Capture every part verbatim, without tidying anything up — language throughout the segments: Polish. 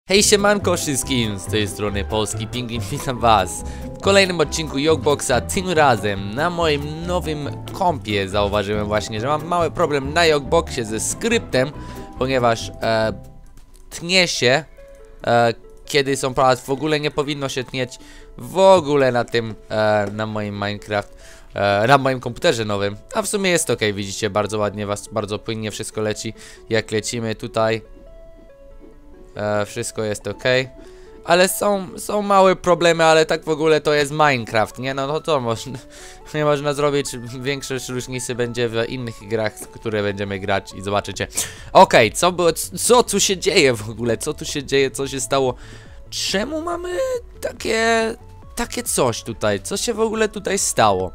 Hej siemanko wszystkim, z tej strony Polski Pingwin, witam was w kolejnym odcinku Yogboxa. Tym razem na moim nowym kompie zauważyłem właśnie, że mam mały problem na Yogboxie ze skryptem, ponieważ e, tnie się, e, kiedy są prac, w ogóle nie powinno się tnieć w ogóle na tym, e, na moim Minecraft, e, na moim komputerze nowym, a w sumie jest ok, widzicie, bardzo ładnie, was, bardzo płynnie wszystko leci, jak lecimy tutaj. E, wszystko jest ok, ale są, są małe problemy, ale tak w ogóle to jest Minecraft, nie? No, no to można, nie można zrobić, większe różnicy będzie w innych grach, które będziemy grać i zobaczycie. Ok, co było, co tu się dzieje w ogóle, co tu się dzieje, co się stało, czemu mamy takie, takie coś tutaj, co się w ogóle tutaj stało?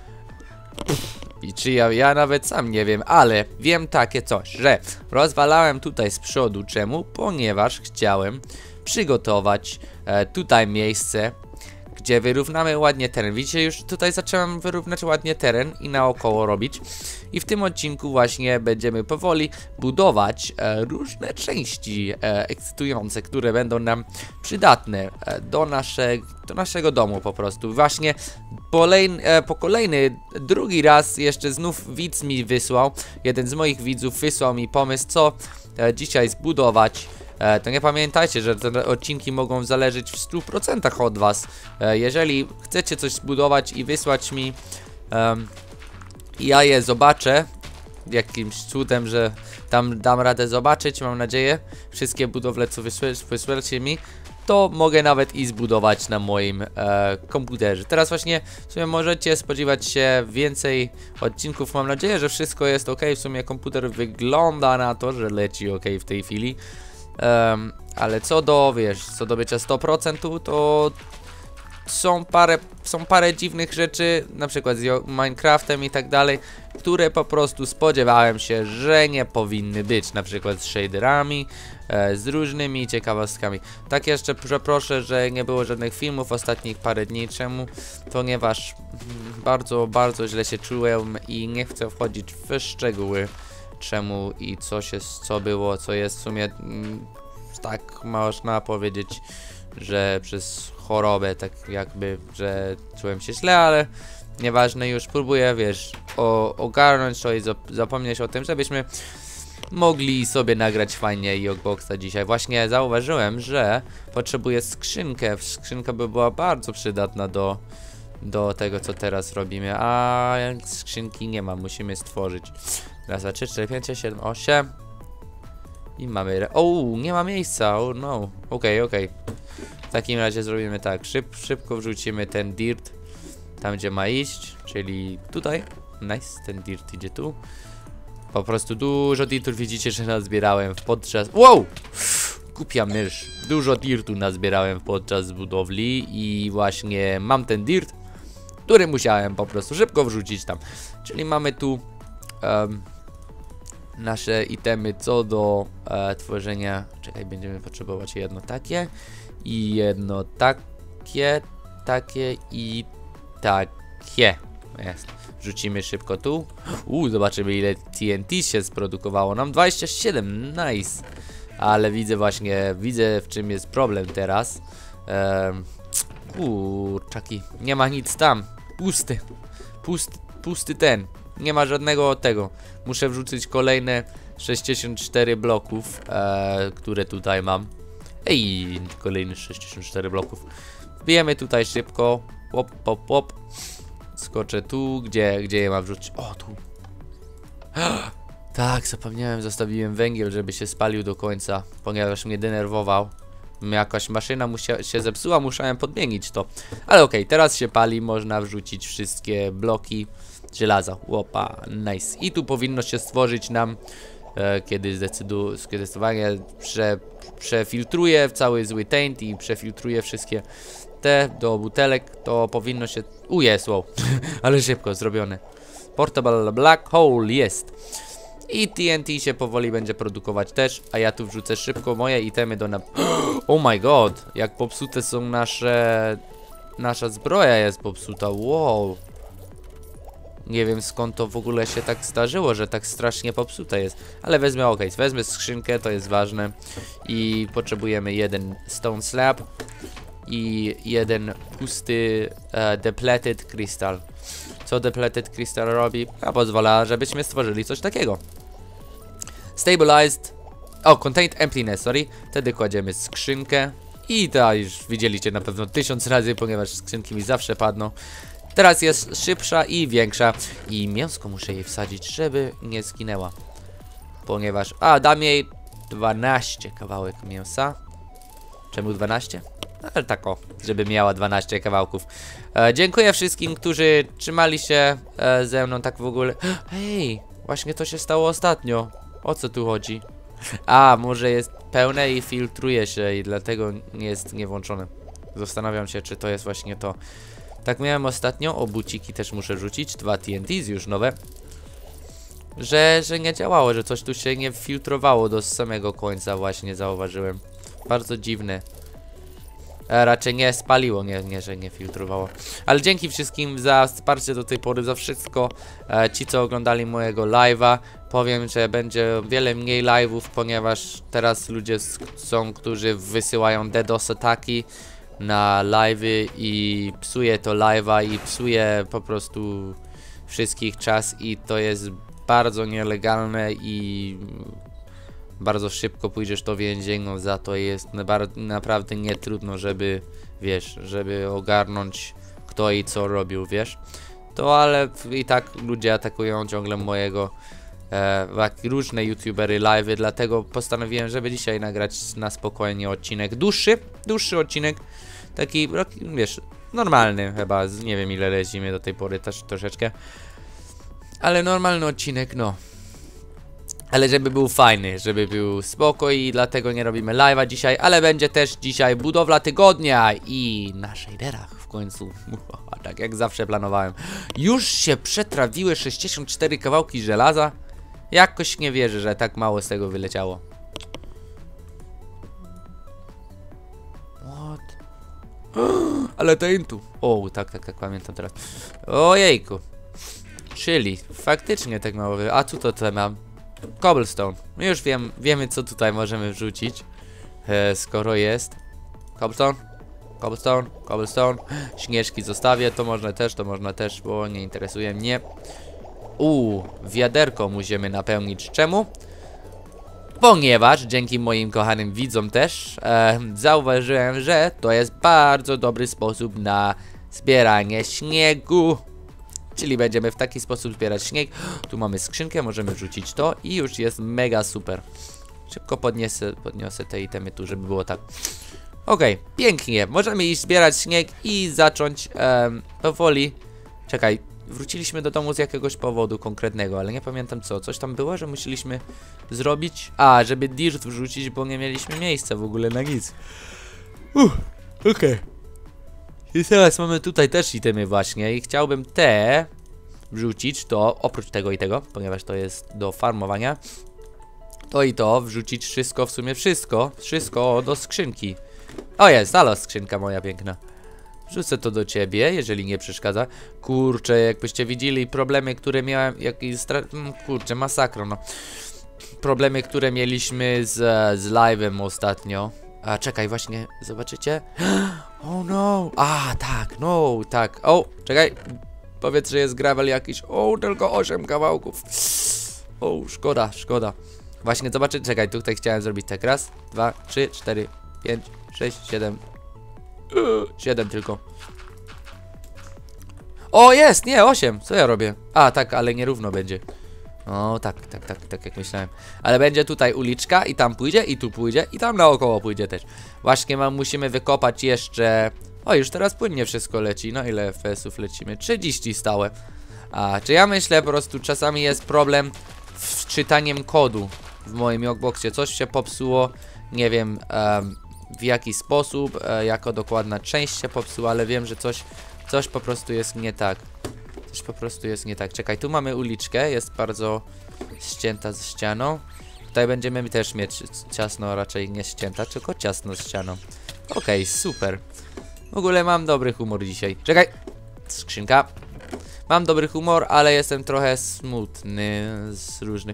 I czy ja, ja nawet sam nie wiem, ale wiem takie coś, że rozwalałem tutaj z przodu. Czemu? Ponieważ chciałem przygotować e, tutaj miejsce, gdzie wyrównamy ładnie teren. Widzicie, już tutaj zacząłem wyrównać ładnie teren i naokoło robić. I w tym odcinku właśnie będziemy powoli budować e, różne części e, ekscytujące, które będą nam przydatne e, do, nasze, do naszego domu po prostu. Właśnie polejn, e, po kolejny, drugi raz jeszcze znów widz mi wysłał, jeden z moich widzów wysłał mi pomysł, co e, dzisiaj zbudować. E, to nie pamiętajcie, że te odcinki mogą zależeć w stu procentach od was. E, jeżeli chcecie coś zbudować i wysłać mi, e, ja je zobaczę jakimś cudem, że tam dam radę zobaczyć, mam nadzieję, wszystkie budowle, co wysłacie mi, to mogę nawet i zbudować na moim e, komputerze. Teraz właśnie w sumie możecie spodziewać się więcej odcinków. Mam nadzieję, że wszystko jest ok. W sumie komputer wygląda na to, że leci ok w tej chwili. Um, ale co do, wiesz, co do bycia sto procent, to są parę, są parę dziwnych rzeczy, na przykład z Minecraftem i tak dalej, które po prostu spodziewałem się, że nie powinny być, na przykład z shaderami, e, z różnymi ciekawostkami. Tak jeszcze przeproszę, że nie było żadnych filmów ostatnich parę dni. Czemu? Ponieważ bardzo, bardzo źle się czułem i nie chcę wchodzić w szczegóły, czemu i co się, co było, co jest w sumie, mm, tak można powiedzieć, że przez chorobę, tak jakby, że czułem się źle, ale nieważne, już próbuję, wiesz, o, ogarnąć to i zapomnieć o tym, żebyśmy mogli sobie nagrać fajnie Yogboxa dzisiaj. Właśnie zauważyłem, że potrzebuję skrzynkę, skrzynka by była bardzo przydatna do, do tego, co teraz robimy, a skrzynki nie ma, musimy stworzyć. Raz, dwa, trzy, cztery, pięć, sześć, siedem, osiem. I mamy... O, nie ma miejsca, oh no. Okej, okej. W takim razie zrobimy tak. Szyb, szybko wrzucimy ten dirt tam, gdzie ma iść, czyli tutaj. Nice, ten dirt idzie tu. Po prostu dużo dirtu, widzicie, że nazbierałem podczas... Wow! Głupia mysz. Dużo dirtu nazbierałem podczas budowli i właśnie mam ten dirt, który musiałem po prostu szybko wrzucić tam. Czyli mamy tu... Um, nasze itemy co do e, tworzenia. Czekaj, będziemy potrzebować jedno takie i jedno takie, takie i takie. Jest. Rzucimy szybko tu. Uuu, zobaczymy, ile T N T się sprodukowało. Nam dwadzieścia siedem, nice. Ale widzę właśnie, widzę w czym jest problem teraz. Ehm, kurczaki, nie ma nic tam. Pusty, pusty, pusty ten. Nie ma żadnego tego. Muszę wrzucić kolejne sześćdziesiąt cztery bloków, e, które tutaj mam. Ej, kolejne sześćdziesiąt cztery bloków. Wbijemy tutaj szybko. Pop, pop, pop. Skoczę tu, gdzie, gdzie je mam wrzucić? O, tu. Tak, zapomniałem, zostawiłem węgiel, żeby się spalił do końca, ponieważ mnie denerwował. Jakaś maszyna musia się zepsuła, musiałem podmienić to. Ale okej, okay, teraz się pali, można wrzucić wszystkie bloki żelaza. Łopa, nice. I tu powinno się stworzyć nam, e, kiedy zdecydu kiedy zdecydowanie prze przefiltruje cały zły taint i przefiltruje wszystkie te do butelek, to powinno się... U, jest, wow. Ale szybko zrobione. Portable Black Hole jest. I T N T się powoli będzie produkować też, a ja tu wrzucę szybko moje itemy do na... Oh my god, jak popsute są nasze... Nasza zbroja jest popsuta, wow. Nie wiem skąd to w ogóle się tak zdarzyło, że tak strasznie popsute jest. Ale wezmę, ok, wezmę skrzynkę, to jest ważne. I potrzebujemy jeden stone slab. I jeden pusty e, depleted crystal. Co depleted crystal robi? A pozwala, żebyśmy stworzyli coś takiego. Stabilized. O, contained emptiness, sorry. Wtedy kładziemy skrzynkę. I to już widzieliście na pewno tysiąc razy, ponieważ skrzynki mi zawsze padną. Teraz jest szybsza i większa. I mięsko muszę jej wsadzić, żeby nie zginęła. Ponieważ... A, dam jej dwanaście kawałek mięsa. Czemu dwanaście? Ale tak o, żeby miała dwanaście kawałków. E, dziękuję wszystkim, którzy trzymali się e, ze mną tak w ogóle. Hej, właśnie to się stało ostatnio. O co tu chodzi? A, może jest pełne i filtruje się i dlatego nie jest niewłączone. Zastanawiam się, czy to jest właśnie to. Tak miałem ostatnio, o buciki też muszę rzucić, dwa T N Ts już nowe. Że, że nie działało, że coś tu się nie filtrowało do samego końca właśnie zauważyłem. Bardzo dziwne. E, raczej nie spaliło, nie, nie, że nie filtrowało. Ale dzięki wszystkim za wsparcie do tej pory, za wszystko. E, ci, co oglądali mojego live'a. Powiem, że będzie wiele mniej live'ów, ponieważ teraz ludzie są, którzy wysyłają DDoS ataki na live'y i psuje to live'a i psuje po prostu wszystkich czas i to jest bardzo nielegalne i bardzo szybko pójdziesz do więzienia za to. Jest naprawdę nie trudno, żeby, wiesz, żeby ogarnąć kto i co robił, wiesz. To ale i tak ludzie atakują ciągle mojego e, różne youtubery live'y, dlatego postanowiłem, żeby dzisiaj nagrać na spokojnie odcinek dłuższy, dłuższy odcinek, taki, wiesz, normalny chyba, nie wiem ile lecimy do tej pory, też troszeczkę, ale normalny odcinek, no. Ale żeby był fajny, żeby był spoko i dlatego nie robimy live'a dzisiaj, ale będzie też dzisiaj budowla tygodnia i na shaderach w końcu, tak jak zawsze planowałem. Już się przetrawiły sześćdziesiąt cztery kawałki żelaza? Jakoś nie wierzę, że tak mało z tego wyleciało. What? Ale to intu. O, tak, tak, tak, pamiętam teraz. Ojejku. Czyli faktycznie tak mało wy... A tu to co mam? Cobblestone. No już wiem, wiemy co tutaj możemy wrzucić. E, skoro jest. Cobblestone. Cobblestone. Cobblestone. Śnieżki zostawię. To można też, to można też, bo nie interesuje mnie. Uuu, wiaderko musimy napełnić. Czemu? Ponieważ dzięki moim kochanym widzom też e, zauważyłem, że to jest bardzo dobry sposób na zbieranie śniegu. Czyli będziemy w taki sposób zbierać śnieg. Tu mamy skrzynkę, możemy wrzucić to i już jest mega super. Szybko podniosę, podniosę te itemy tu, żeby było tak. Okej, okay, pięknie. Możemy iść zbierać śnieg i zacząć um, powoli. Czekaj, wróciliśmy do domu z jakiegoś powodu konkretnego, ale nie pamiętam co. Coś tam było, że musieliśmy zrobić? A, żeby dirt wrzucić, bo nie mieliśmy miejsca w ogóle na nic. Uh, okej. Okay. I teraz mamy tutaj też itemy właśnie i chciałbym te wrzucić, to oprócz tego i tego, ponieważ to jest do farmowania, to i to wrzucić wszystko, w sumie wszystko, wszystko do skrzynki. O jest, halo skrzynka moja piękna. Wrzucę to do ciebie, jeżeli nie przeszkadza. Kurczę, jakbyście widzieli problemy, które miałem, jak kurczę, masakro, no. Problemy, które mieliśmy z, z live'em ostatnio. A czekaj, właśnie, zobaczycie? Oh no! A, tak, no, tak. O, czekaj. Powiedz, że jest gravel jakiś. O, tylko osiem kawałków. O, szkoda, szkoda. Właśnie, zobaczycie, czekaj, tutaj chciałem zrobić tak. Raz, dwa, trzy, cztery, pięć, sześć, siedem. Siedem tylko. O, jest, nie, osiem. Co ja robię? A, tak, ale nierówno będzie. O, tak, tak, tak, tak jak myślałem. Ale będzie tutaj uliczka i tam pójdzie, i tu pójdzie, i tam naokoło pójdzie też. Właśnie mam, musimy wykopać jeszcze... O, już teraz płynnie wszystko leci. No ile F P S-ów lecimy? trzydzieści stałe. A, czy ja myślę, po prostu czasami jest problem z czytaniem kodu w moim Yogboxie. Coś się popsuło, nie wiem um, w jaki sposób, e, jako dokładna część się popsuła, ale wiem, że coś, coś po prostu jest nie tak. Coś po prostu jest nie tak. Czekaj, tu mamy uliczkę, jest bardzo ścięta z ścianą. Tutaj będziemy też mieć ciasno, raczej nie ścięta, tylko ciasno z ścianą. Okej, okay, super. W ogóle mam dobry humor dzisiaj. Czekaj! Skrzynka. Mam dobry humor, ale jestem trochę smutny z różnych...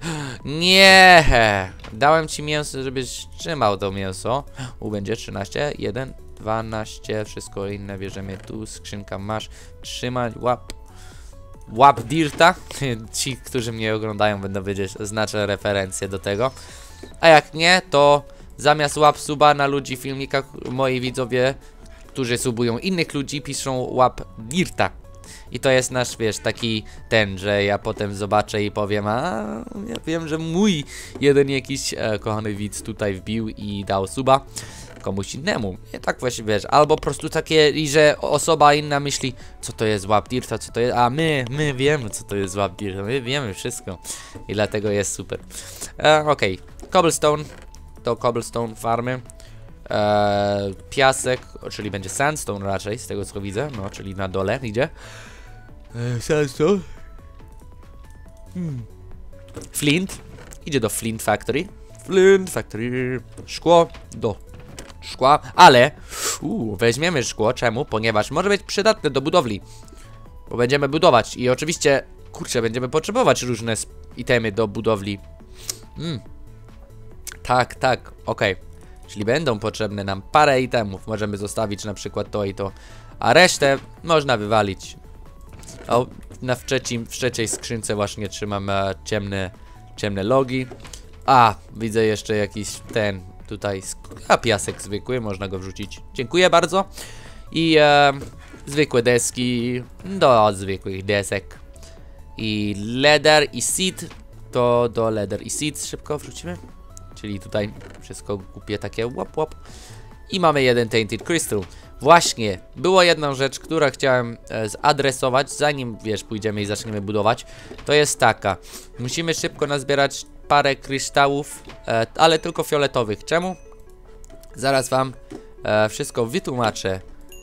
Nie! Dałem ci mięso, żebyś trzymał to mięso. U, będzie trzynaście, jeden, dwanaście, wszystko inne bierzemy tu, skrzynka masz, trzymać, łap. Łap dirta. Ci, którzy mnie oglądają, będą wiedzieć, znaczę referencję do tego. A jak nie, to zamiast łap suba na ludzi w filmikach, moi widzowie, którzy subują innych ludzi, piszą łap dirta. I to jest nasz, wiesz, taki ten, że ja potem zobaczę i powiem, a ja wiem, że mój jeden jakiś e, kochany widz tutaj wbił i dał suba komuś innemu. I tak właśnie, wiesz, albo po prostu takie, i że osoba inna myśli, co to jest łap dirta, co to jest, a my, my wiemy, co to jest łap dirta, my wiemy wszystko. I dlatego jest super. E, Okej, okay. Cobblestone, to cobblestone farmy. E, piasek, czyli będzie sandstone raczej, z tego co widzę, no, czyli na dole idzie. E, sandstone. Hmm. Flint, idzie do Flint Factory. Flint Factory. Szkło do szkła, ale uu, weźmiemy szkło, czemu? Ponieważ może być przydatne do budowli. Bo będziemy budować i oczywiście, kurczę, będziemy potrzebować różne itemy do budowli. Hmm. Tak, tak, okej. Okay. Czyli będą potrzebne nam parę itemów. Możemy zostawić na przykład to i to. A resztę można wywalić. O, na w, trzecim, w trzeciej skrzynce właśnie trzymam e, ciemne, ciemne logi. A, widzę jeszcze jakiś ten tutaj. A, piasek zwykły, można go wrzucić. Dziękuję bardzo. I e, zwykłe deski do zwykłych desek. I leather i seed. To do leather i seed szybko wrzucimy. Czyli tutaj wszystko kupię takie łap łap. I mamy jeden Tainted Crystal. Właśnie, była jedna rzecz, która chciałem e, zadresować, zanim, wiesz, pójdziemy i zaczniemy budować. To jest taka. Musimy szybko nazbierać parę kryształów, e, ale tylko fioletowych. Czemu? Zaraz wam e, wszystko wytłumaczę.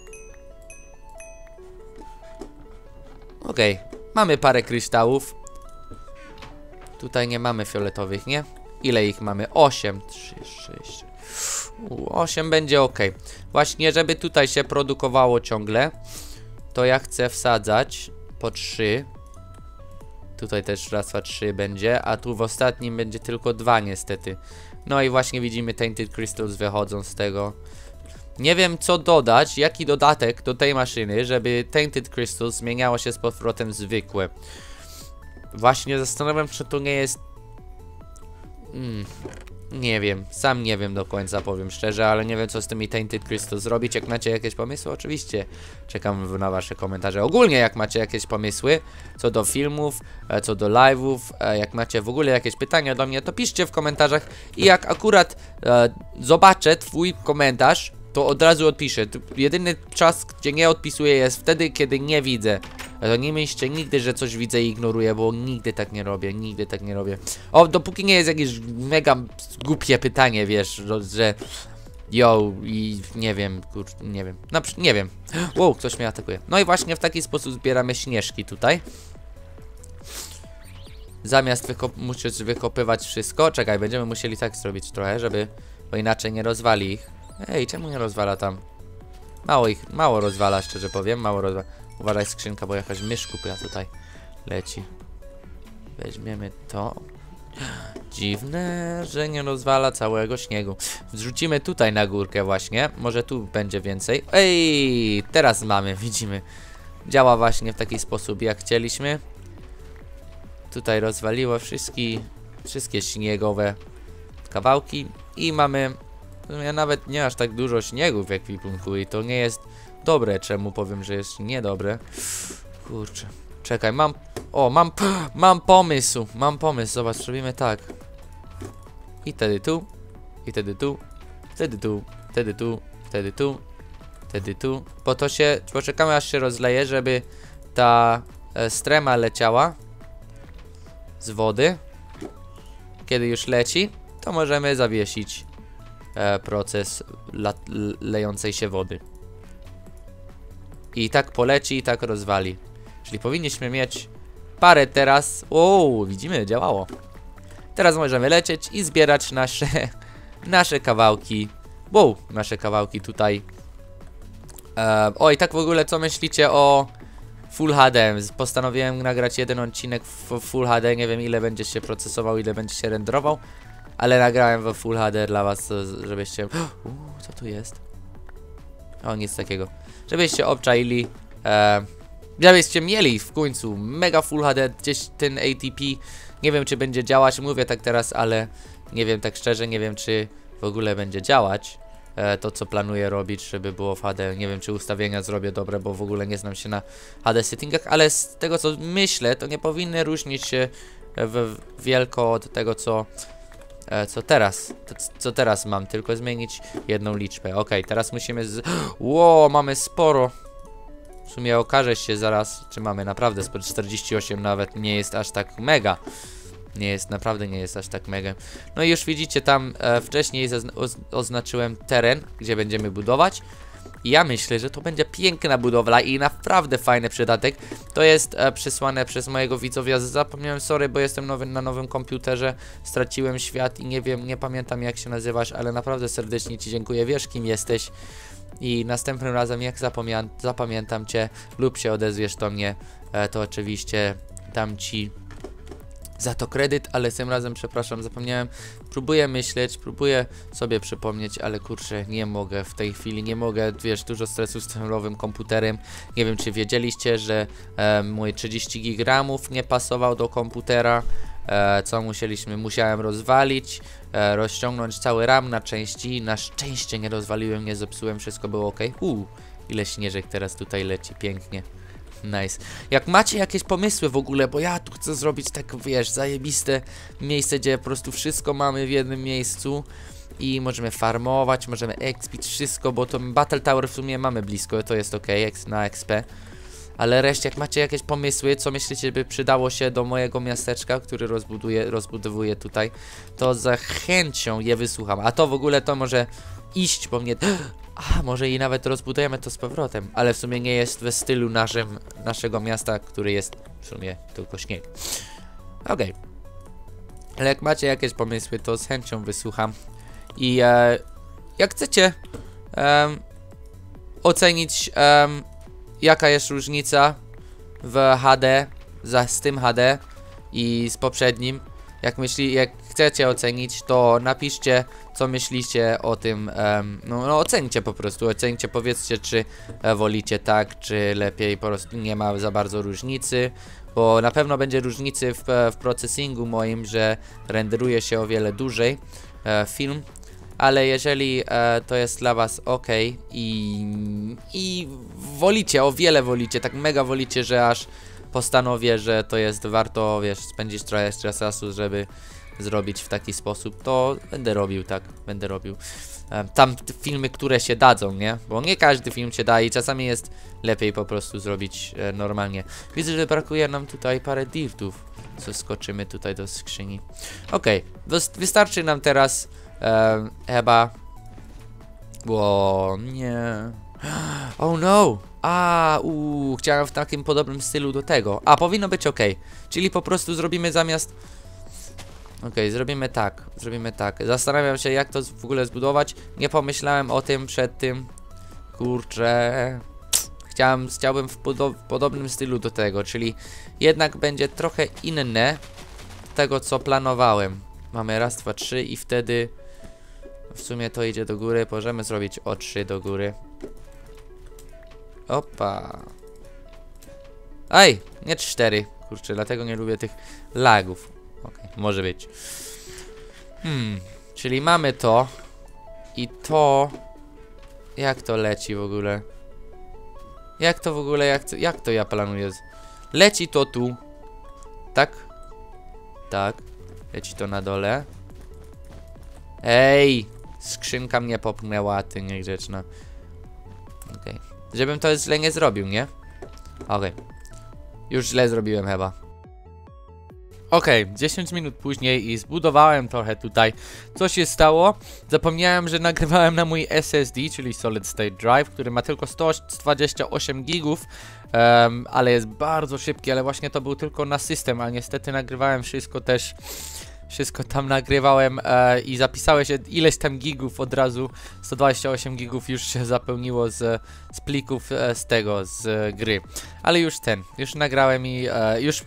Okej, okay. Mamy parę kryształów. Tutaj nie mamy fioletowych, nie? Ile ich mamy? osiem, trzy, sześć. osiem będzie ok. Właśnie, żeby tutaj się produkowało ciągle, to ja chcę wsadzać po trzy. Tutaj też raz, dwa, trzy będzie, a tu w ostatnim będzie tylko dwa niestety. No i właśnie widzimy Tainted Crystals wychodzą z tego. Nie wiem co dodać, jaki dodatek do tej maszyny, żeby Tainted Crystals zmieniało się z powrotem zwykłe. Właśnie zastanawiam, czy to nie jest... Hmm, nie wiem, sam nie wiem do końca, powiem szczerze, ale nie wiem co z tymi Tainted Crystals zrobić. Jak macie jakieś pomysły, oczywiście czekam na wasze komentarze. Ogólnie jak macie jakieś pomysły co do filmów, co do live'ów, jak macie w ogóle jakieś pytania do mnie, to piszcie w komentarzach i jak akurat e, zobaczę twój komentarz, to od razu odpiszę. Jedyny czas, gdzie nie odpisuję, jest wtedy, kiedy nie widzę. To nie myślcie nigdy, że coś widzę i ignoruję, bo nigdy tak nie robię, nigdy tak nie robię. O, dopóki nie jest jakieś mega głupie pytanie, wiesz, że... Yo, i nie wiem, kur... nie wiem, no, nie wiem. Wow, ktoś mnie atakuje. No i właśnie w taki sposób zbieramy śnieżki tutaj. Zamiast wykop musieć wykopywać wszystko, czekaj, będziemy musieli tak zrobić trochę, żeby... Bo inaczej nie rozwali ich. Ej, czemu nie rozwala tam? Mało ich, mało rozwala, szczerze powiem, mało rozwala. Uważaj skrzynka, bo jakaś mysz kupia tutaj leci. Weźmiemy to. Dziwne, że nie rozwala całego śniegu. Wrzucimy tutaj na górkę właśnie. Może tu będzie więcej. Ej, teraz mamy, widzimy. Działa właśnie w taki sposób, jak chcieliśmy. Tutaj rozwaliło wszystkie, wszystkie śniegowe kawałki. I mamy... Ja nawet nie aż tak dużo śniegu w ekwipunku i to nie jest dobre. Czemu powiem, że jest niedobre? Kurczę. Czekaj, mam... O, mam... Mam pomysł. Mam pomysł. Zobacz, zrobimy tak. I wtedy tu. I wtedy tu. Wtedy tu. Wtedy tu. Wtedy tu. Wtedy tu. Po to się... Poczekamy aż się rozleje, żeby ta e, strema leciała z wody. Kiedy już leci, to możemy zawiesić e, proces lejącej się wody. I tak poleci, i tak rozwali. Czyli powinniśmy mieć parę teraz. O, widzimy, działało. Teraz możemy lecieć i zbierać nasze nasze kawałki. Wow, nasze kawałki tutaj. E, o, i tak w ogóle co myślicie o Full H D. Postanowiłem nagrać jeden odcinek w Full H D, nie wiem ile będzie się procesował, ile będzie się renderował, ale nagrałem w Full H D dla was, żebyście... Uuu, co tu jest? O, nic takiego. Żebyście obczaili, e, żebyście mieli w końcu mega Full H D, gdzieś ten A T P, nie wiem czy będzie działać, mówię tak teraz, ale nie wiem tak szczerze, nie wiem czy w ogóle będzie działać. To co planuję robić, żeby było w H D. Nie wiem czy ustawienia zrobię dobre, bo w ogóle nie znam się na H D settingach, ale z tego co myślę, to nie powinny różnić się w wielko od tego co co teraz, to, co teraz mam, tylko zmienić jedną liczbę. Ok, teraz musimy z... Ło, mamy sporo. W sumie okaże się zaraz, czy mamy naprawdę sporo. czterdzieści osiem nawet nie jest aż tak mega. Nie jest, naprawdę nie jest aż tak mega. No i już widzicie tam e, wcześniej oznaczyłem teren, gdzie będziemy budować. I ja myślę, że to będzie piękna budowla i naprawdę fajny przydatek. To jest e, przesłane przez mojego widzowia. Zapomniałem, sorry, bo jestem nowy, na nowym komputerze. Straciłem świat i nie wiem, nie pamiętam jak się nazywasz, ale naprawdę serdecznie ci dziękuję. Wiesz kim jesteś. I następnym razem jak zapamię zapamiętam cię lub się odezwiesz do mnie, e, to oczywiście dam ci za to kredyt, ale tym razem przepraszam, zapomniałem. Próbuję myśleć, próbuję sobie przypomnieć, ale kurczę, nie mogę w tej chwili, nie mogę, wiesz, dużo stresu z tym nowym komputerem. Nie wiem, czy wiedzieliście, że e, mój trzydzieści giga ramów nie pasował do komputera, e, co musieliśmy, musiałem rozwalić, e, rozciągnąć cały RAM na części. Na szczęście nie rozwaliłem, nie zepsułem, wszystko było ok. Uuu, ile śnieżek teraz tutaj leci, pięknie. Nice. Jak macie jakieś pomysły w ogóle, bo ja tu chcę zrobić tak, wiesz, zajebiste miejsce, gdzie po prostu wszystko mamy w jednym miejscu i możemy farmować, możemy expić wszystko, bo to Battle Tower w sumie mamy blisko, to jest ok, na X P. Ale reszcie, jak macie jakieś pomysły, co myślicie by przydało się do mojego miasteczka, który rozbuduję, rozbudowuję tutaj, to z chęcią je wysłucham. A to w ogóle to może iść po mnie... A, może i nawet rozbudujemy to z powrotem, ale w sumie nie jest we stylu naszym, naszego miasta, który jest w sumie tylko śnieg. Okej. Okay. Ale jak macie jakieś pomysły, to z chęcią wysłucham. I e, jak chcecie e, ocenić e, jaka jest różnica w H D za, z tym H D i z poprzednim. Jak myśli, jak chcecie ocenić, to napiszcie, co myślicie o tym, um, no, no ocencie po prostu, ocencie, powiedzcie, czy e, wolicie tak, czy lepiej, po prostu nie ma za bardzo różnicy, bo na pewno będzie różnicy w, w processingu moim, że renderuje się o wiele dłużej e, film, ale jeżeli e, to jest dla was ok i, i wolicie, o wiele wolicie, tak mega wolicie, że aż postanowię, że to jest warto, wiesz, spędzić trochę czasu, żeby zrobić w taki sposób, to będę robił, tak, będę robił. Um, tam filmy, które się dadzą, nie? Bo nie każdy film się da i czasami jest lepiej po prostu zrobić e, normalnie. Widzę, że brakuje nam tutaj parę dirtów, co skoczymy tutaj do skrzyni. Okej, okay. Wystarczy nam teraz e, chyba... Bo nie... Oh no! A, uuu, chciałem w takim podobnym stylu do tego. A, powinno być ok. Czyli po prostu zrobimy zamiast... Ok, zrobimy tak, zrobimy tak. Zastanawiam się, jak to w ogóle zbudować. Nie pomyślałem o tym przed tym. Kurczę. Chciałem, chciałbym w, podo w podobnym stylu do tego, czyli jednak będzie trochę inne tego, co planowałem. Mamy raz, dwa, trzy i wtedy w sumie to idzie do góry. Możemy zrobić o trzy do góry. Opa. Aj, nie cztery. Kurczę, dlatego nie lubię tych lagów. Okej, okay, może być. Hmm, czyli mamy to. I to... Jak to leci w ogóle? Jak to w ogóle, jak to, jak to ja planuję? Leci to tu. Tak? Tak. Leci to na dole. Ej! Skrzynka mnie popchnęła, ty niegrzeczna. Okej. Okay. Żebym to źle nie zrobił, nie? Okej. Okay. Już źle zrobiłem chyba. Okej, okay, dziesięć minut później i zbudowałem trochę tutaj. Co się stało? Zapomniałem, że nagrywałem na mój S S D, czyli Solid State Drive, który ma tylko sto dwadzieścia osiem gigów, um, ale jest bardzo szybki, ale właśnie to był tylko na system, a niestety nagrywałem wszystko też Wszystko tam nagrywałem e, i zapisałeś ileś tam gigów od razu. sto dwadzieścia osiem gigów już się zapełniło z, z plików e, z tego, z e, gry. Ale już ten, już nagrałem i e, już...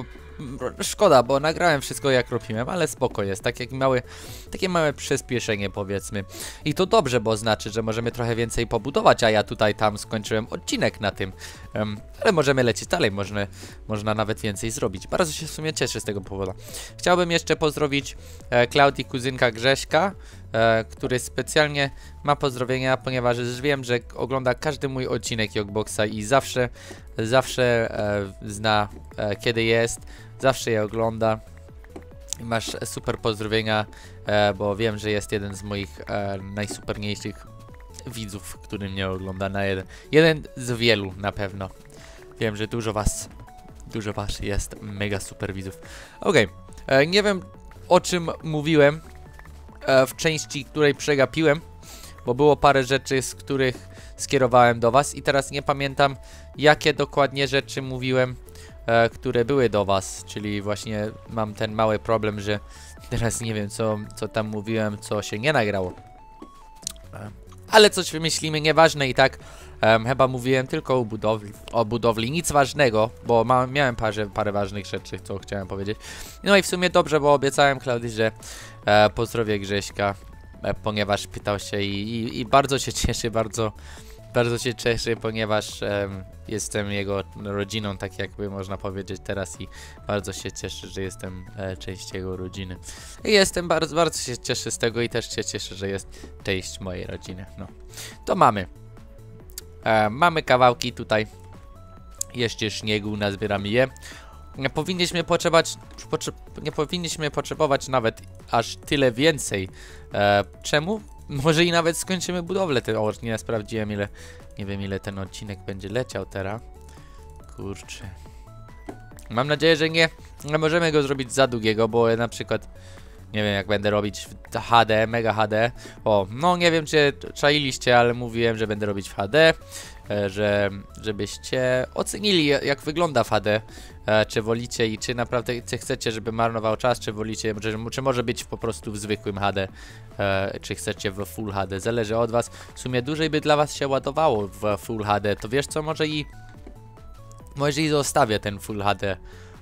Szkoda, bo nagrałem wszystko jak robiłem, ale spoko jest, tak jak małe, takie małe przyspieszenie powiedzmy. I to dobrze, bo znaczy, że możemy trochę więcej pobudować, a ja tutaj tam skończyłem odcinek na tym. Um, ale możemy lecieć dalej, można, można nawet więcej zrobić. Bardzo się w sumie cieszę z tego powodu. Chciałbym jeszcze pozdrowić e, Klaudii, kuzynka Grześka, e, który specjalnie ma pozdrowienia, ponieważ już wiem, że ogląda każdy mój odcinek Yogboxa i zawsze, zawsze e, zna e, kiedy jest. Zawsze je ogląda i masz super pozdrowienia, e, bo wiem, że jest jeden z moich e, najsuperniejszych widzów, który mnie ogląda na jeden. Jeden z wielu na pewno. Wiem, że dużo was, dużo was jest mega super widzów. Okej, okay. Nie wiem o czym mówiłem e, w części, której przegapiłem, bo było parę rzeczy, z których skierowałem do was i teraz nie pamiętam, jakie dokładnie rzeczy mówiłem, E, które były do was, czyli właśnie mam ten mały problem, że teraz nie wiem co, co tam mówiłem, co się nie nagrało. E, ale coś wymyślimy, nieważne i tak e, chyba mówiłem tylko o budowli, o budowli, nic ważnego, bo ma, miałem parę, parę ważnych rzeczy, co chciałem powiedzieć. No i w sumie dobrze, bo obiecałem Klaudii, że e, pozdrowię Grześka, e, ponieważ pytał się i, i, i bardzo się cieszy, bardzo Bardzo się cieszę, ponieważ um, jestem jego rodziną, tak jakby można powiedzieć teraz i bardzo się cieszę, że jestem e, część jego rodziny. I jestem bardzo, bardzo się cieszę z tego i też się cieszę, że jest część mojej rodziny. No, to mamy. E, mamy kawałki tutaj. Jeszcze śniegu, nazbieramy je. Nie powinniśmy potrzebować, potrze nie powinniśmy potrzebować nawet aż tyle więcej. E, czemu? Może i nawet skończymy budowlę tego. O, nie sprawdziłem ile, nie wiem ile ten odcinek będzie leciał teraz. Kurczę. Mam nadzieję, że nie, nie możemy go zrobić za długiego, bo na przykład nie wiem jak będę robić w H D, mega H D. O, no nie wiem czy czailiście, ale mówiłem, że będę robić w H D. Że, żebyście ocenili jak wygląda w H D, e, czy wolicie i czy naprawdę czy chcecie, żeby marnował czas, czy wolicie, czy, czy może być po prostu w zwykłym H D, e, czy chcecie w Full H D, zależy od was. W sumie dłużej by dla was się ładowało w Full H D, to wiesz co, może i może i zostawię ten Full H D.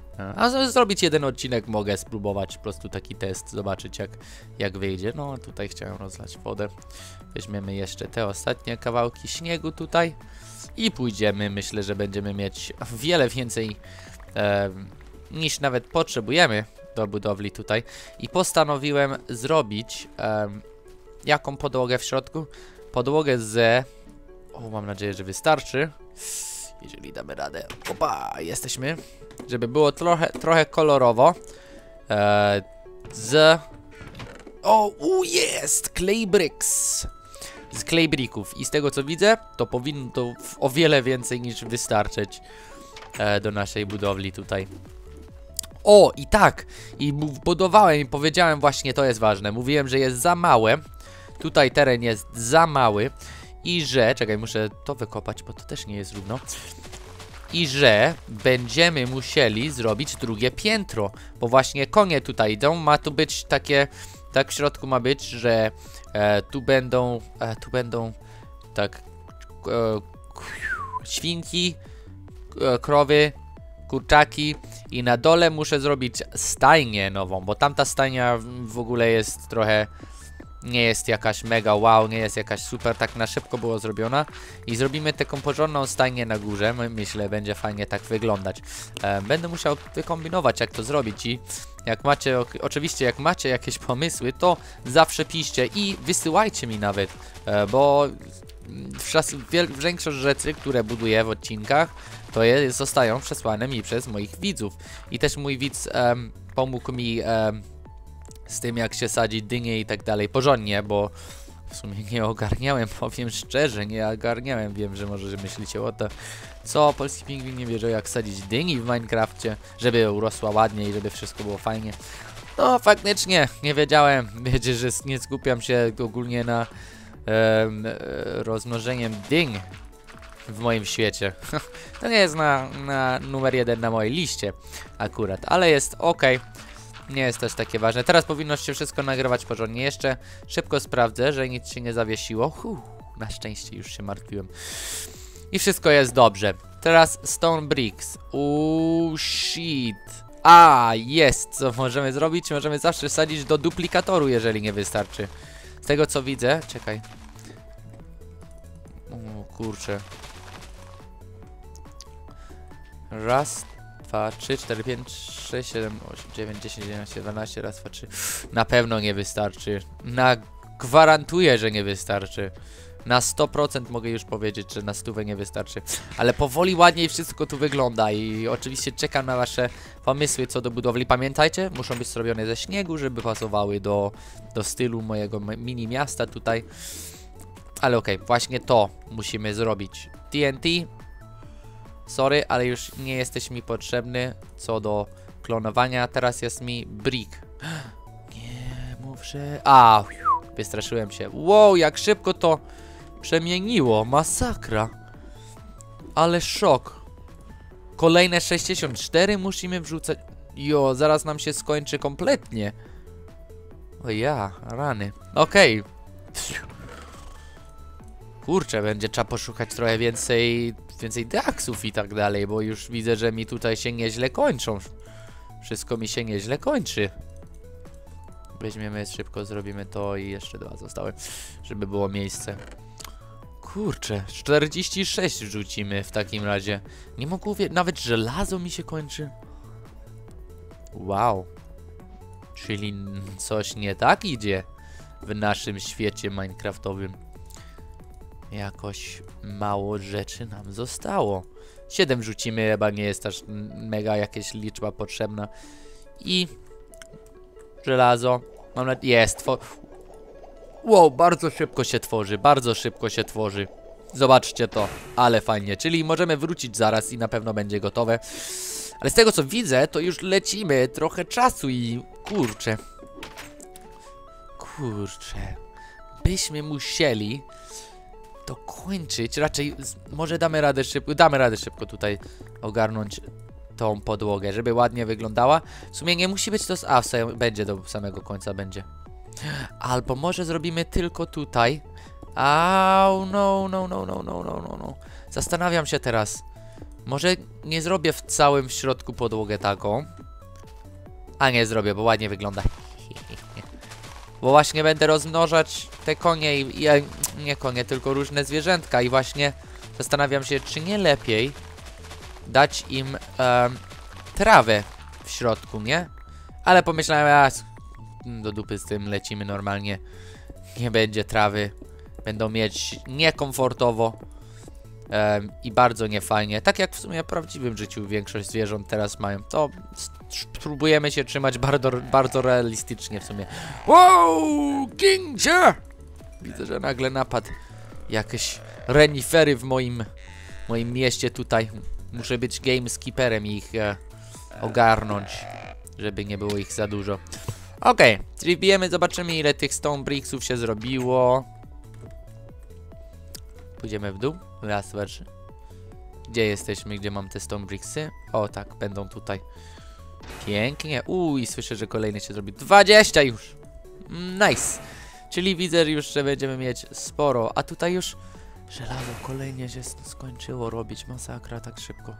A zrobić jeden odcinek mogę spróbować, po prostu taki test, zobaczyć jak, jak wyjdzie. No tutaj chciałem rozlać wodę. Weźmiemy jeszcze te ostatnie kawałki śniegu tutaj i pójdziemy. Myślę, że będziemy mieć wiele więcej e, niż nawet potrzebujemy do budowli tutaj. I postanowiłem zrobić e, jaką podłogę w środku? Podłogę z... O, mam nadzieję, że wystarczy. Jeżeli damy radę. Opa, jesteśmy. Żeby było trochę, trochę kolorowo. Eee, z... O, u, jest! Clay bricks. Z clay bricków. I z tego co widzę, to powinno to o wiele więcej niż wystarczyć e, do naszej budowli tutaj. O, i tak! I budowałem i powiedziałem właśnie, to jest ważne. Mówiłem, że jest za małe. Tutaj teren jest za mały. I że... Czekaj, muszę to wykopać, bo to też nie jest równo. I że będziemy musieli zrobić drugie piętro, bo właśnie konie tutaj idą, ma tu być takie, tak w środku ma być, że e, tu będą, e, tu będą tak e, świnki, e, krowy, kurczaki i na dole muszę zrobić stajnię nową, bo tamta stajnia w ogóle jest trochę... Nie jest jakaś mega wow, nie jest jakaś super, tak na szybko było zrobiona. I zrobimy taką porządną stajnię na górze, myślę, będzie fajnie tak wyglądać. E, będę musiał wykombinować jak to zrobić i jak macie, oczywiście jak macie jakieś pomysły, to zawsze piszcie i wysyłajcie mi nawet, e, bo większość rzeczy, które buduję w odcinkach, to je, zostają przesłane mi przez moich widzów. I też mój widz e, pomógł mi... E, z tym jak się sadzi dynie i tak dalej porządnie, bo w sumie nie ogarniałem, powiem szczerze, nie ogarniałem, wiem, że może że myślicie o to, co polski pingwin nie wiedział jak sadzić dyni w Minecrafcie, żeby urosła ładnie i żeby wszystko było fajnie. No faktycznie, nie wiedziałem, wiecie, że nie skupiam się ogólnie na em, rozmnożeniem dyń w moim świecie. To nie jest na, na numer jeden na mojej liście akurat, ale jest ok. nie jest też takie ważne. Teraz powinno się wszystko nagrywać porządnie. Jeszcze szybko sprawdzę, że nic się nie zawiesiło. Huh, na szczęście już się martwiłem. I wszystko jest dobrze. Teraz Stone Bricks. Uuu, shit. A, jest. Co możemy zrobić? Możemy zawsze wsadzić do duplikatoru, jeżeli nie wystarczy. Z tego co widzę, czekaj. O kurczę. Raz, dwa, trzy, cztery, pięć, sześć, siedem, osiem, dziewięć, dziesięć, jedenaście, dwanaście, raz, dwa, trzy. Na pewno nie wystarczy. Na gwarantuję, że nie wystarczy. Na sto procent mogę już powiedzieć, że na stówę nie wystarczy. Ale powoli ładniej wszystko tu wygląda i oczywiście czekam na wasze pomysły co do budowli. Pamiętajcie, muszą być zrobione ze śniegu, żeby pasowały do, do stylu mojego mini miasta tutaj. Ale okej, okay, właśnie to musimy zrobić. T N T. Sorry, ale już nie jesteś mi potrzebny co do klonowania. Teraz jest mi brick. Nie mów, że... A, wystraszyłem się. Wow, jak szybko to przemieniło. Masakra. Ale szok. Kolejne sześćdziesiąt cztery musimy wrzucać. Jo, zaraz nam się skończy kompletnie. O ja, rany. Okej. Okay. Kurczę, będzie trzeba poszukać trochę więcej, więcej diaksów i tak dalej, bo już widzę, że mi tutaj się nieźle kończą. Wszystko mi się nieźle kończy. Weźmiemy szybko, zrobimy to i jeszcze dwa zostały, żeby było miejsce. Kurczę, czterdzieści sześć wrzucimy w takim razie. Nie mogę uwierzyć, nawet żelazo mi się kończy. Wow. Czyli coś nie tak idzie w naszym świecie minecraftowym. Jakoś mało rzeczy nam zostało. siedem rzucimy, chyba nie jest aż mega jakaś liczba potrzebna. I żelazo. Mam nadzieję, jest. Wow, bardzo szybko się tworzy, bardzo szybko się tworzy. Zobaczcie to, ale fajnie. Czyli możemy wrócić zaraz i na pewno będzie gotowe. Ale z tego co widzę, to już lecimy trochę czasu i kurczę. Kurczę. Byśmy musieli to kończyć. Raczej może damy radę szybko, damy radę szybko tutaj ogarnąć tą podłogę, żeby ładnie wyglądała. W sumie nie musi być to z... A, będzie do samego końca, będzie. Albo może zrobimy tylko tutaj. Au, no, no, no, no, no, no, no, no. Zastanawiam się teraz. Może nie zrobię w całym środku podłogę taką. A nie zrobię, bo ładnie wygląda. Bo właśnie będę rozmnażać te konie i, i nie konie, tylko różne zwierzętka i właśnie zastanawiam się, czy nie lepiej dać im um, trawę w środku, nie? Ale pomyślałem, a do dupy z tym, lecimy normalnie. Nie będzie trawy. Będą mieć niekomfortowo um, i bardzo niefajnie. Tak jak w sumie w prawdziwym życiu większość zwierząt teraz mają. To spróbujemy się trzymać bardzo, bardzo realistycznie w sumie. Wow, Kingcia! Widzę, że nagle napadł jakieś renifery w moim, moim mieście tutaj. Muszę być gamekeeperem i ich e, ogarnąć, żeby nie było ich za dużo. Okej, okay, czyli bijemy, zobaczymy ile tych stone bricksów się zrobiło. Pójdziemy w dół. Raz, dwa, trzy. Gdzie jesteśmy? Gdzie mam te stone bricksy? O tak, będą tutaj. Pięknie. Uj, słyszę, że kolejny się zrobi. dwadzieścia już. Nice. Czyli widzę już, że będziemy mieć sporo. A tutaj już żelazo kolejnie się skończyło robić. Masakra, tak szybko.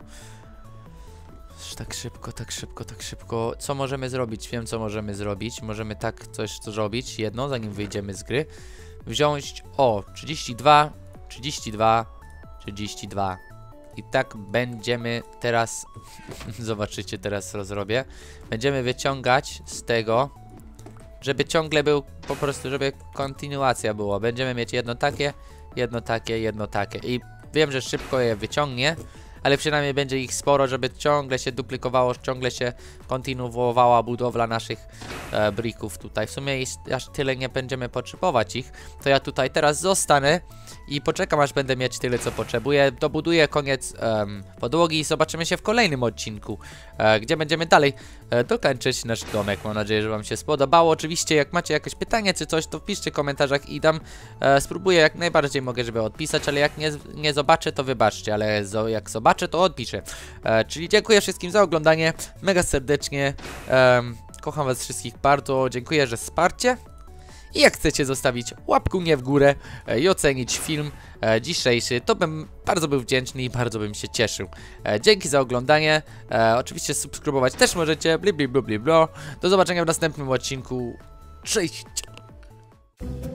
Tak szybko, tak szybko, tak szybko. Co możemy zrobić? Wiem, co możemy zrobić. Możemy tak coś zrobić. Jedno, zanim wyjdziemy z gry. Wziąć, o, trzydzieści dwa, trzydzieści dwa, trzydzieści dwa. I tak będziemy teraz, zobaczycie, teraz rozrobię. Będziemy wyciągać z tego, żeby ciągle był, po prostu, żeby kontynuacja była. Będziemy mieć jedno takie, jedno takie, jedno takie. I wiem, że szybko je wyciągnie, ale przynajmniej będzie ich sporo, żeby ciągle się duplikowało, ciągle się kontynuowała budowla naszych e, bricków tutaj. W sumie aż tyle nie będziemy potrzebować ich, to ja tutaj teraz zostanę i poczekam, aż będę mieć tyle, co potrzebuję. Dobuduję koniec um, podłogi i zobaczymy się w kolejnym odcinku, e, gdzie będziemy dalej e, dokończyć nasz domek. Mam nadzieję, że wam się spodobało. Oczywiście, jak macie jakieś pytanie czy coś, to wpiszcie w komentarzach i dam, e, spróbuję jak najbardziej mogę, żeby odpisać, ale jak nie, nie zobaczę, to wybaczcie, ale zo, jak zobaczę, to odpiszę. E, czyli dziękuję wszystkim za oglądanie, mega serdecznie. Um, kocham was wszystkich bardzo, dziękuję, że wsparcie. I jak chcecie zostawić łapkę w górę e, i ocenić film e, dzisiejszy, to bym bardzo był wdzięczny i bardzo bym się cieszył. E, dzięki za oglądanie. E, oczywiście subskrybować też możecie. Bli, bli, bli, bli, bli. Do zobaczenia w następnym odcinku. Cześć!